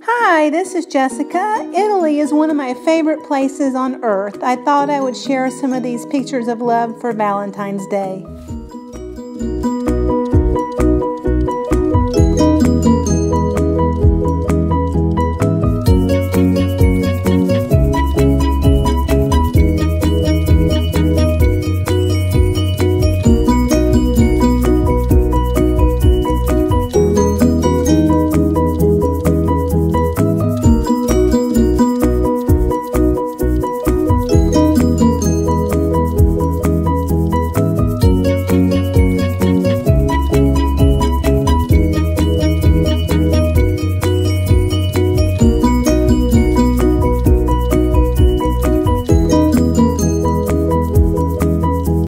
Hi, this is Jessica. Italy is one of my favorite places on earth. I thought I would share some of these pictures of love for Valentine's Day.